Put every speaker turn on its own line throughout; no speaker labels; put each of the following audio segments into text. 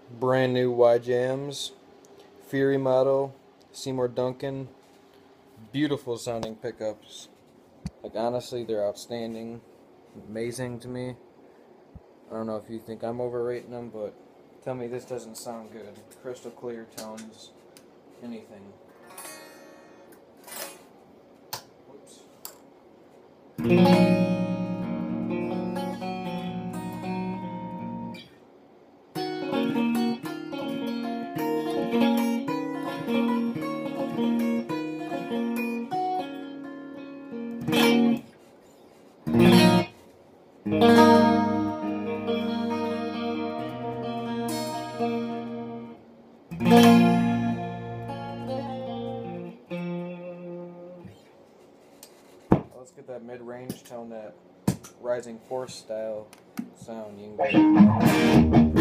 Brand new YJMs, Fury model, Seymour Duncan, beautiful sounding pickups. Like honestly, they're outstanding, amazing to me. I don't know if you think I'm overrating them, but tell me this doesn't sound good. Crystal clear tones, anything. Whoops. Let's get that mid-range tone, that rising force style sound. You can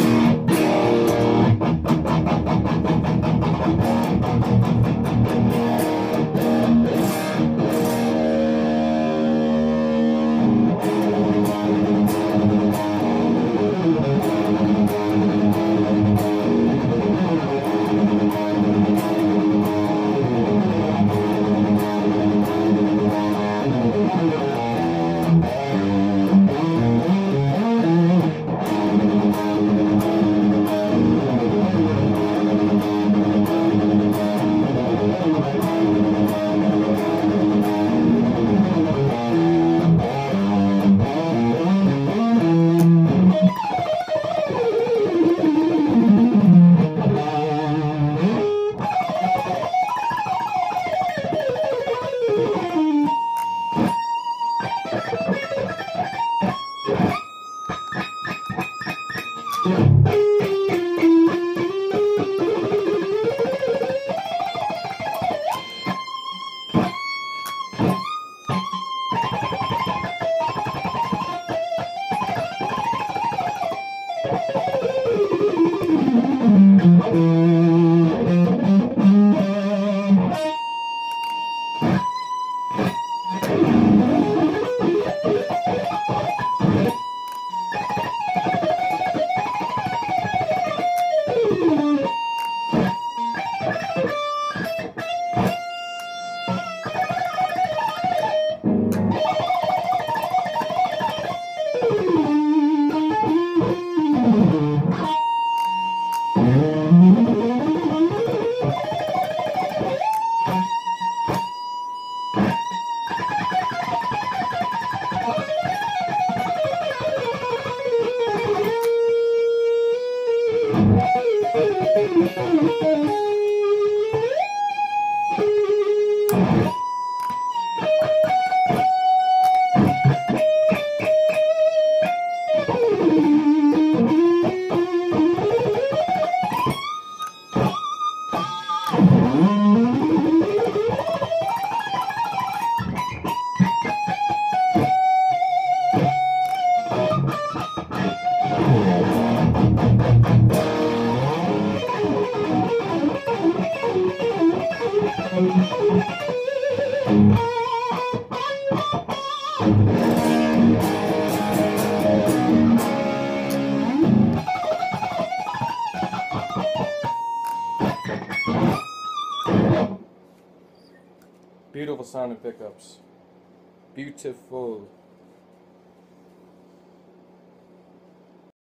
beautiful sounding pickups. Beautiful.